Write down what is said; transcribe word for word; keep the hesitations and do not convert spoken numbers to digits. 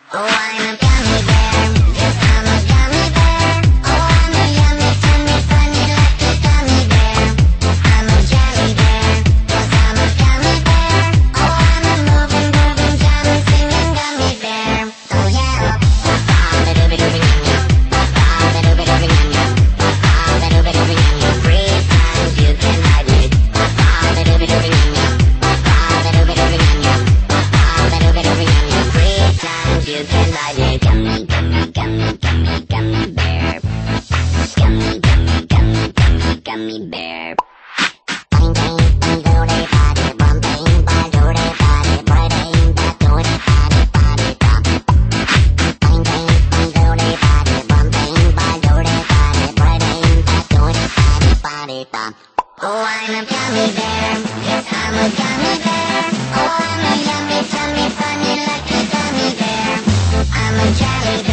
Oh, I'm a gummy bear. Yes, I'm a gummy bear. Oh, I'm a yummy, tummy, funny, lucky gummy bear. I'm a jelly bear. Yes, I'm a gummy bear. Oh, I'm a moving, grooving, jamming, singing gummy bear. Oh yeah. Ba-ba-ba-doo-ba-doo-ba, yum yum. Ba-ba-ba-doo-ba-doo-ba, yum yum. Ba-ba-ba-doo-ba-doo-ba, yum yum. Three times you can hide me. Ba-ba-ba-doo-ba-doo-ba, yum yum. Ba-ba-ba-doo-ba-doo-ba, yum yum. Ba-ba-ba-doo-ba-doo-ba, yum yum. Three times you can hide me. Gummy, gummy, gummy, gummy, gummy bear. Gummy, gummy, gummy, gummy, gummy bear. Bang, bang, bang, doody, body, bum, bang, bang, doody, body, bang, bang, doody, body, body, bum. Bang, bang, bang, doody, body, bum, bang, bang, doody, body, bang, bang, doody, body, body, bum. Oh, I'm a gummy bear. Yes, I'm a gummy bear. Oh, I'm a yummy, tummy, funny, lucky gummy bear. I'm a jelly bear.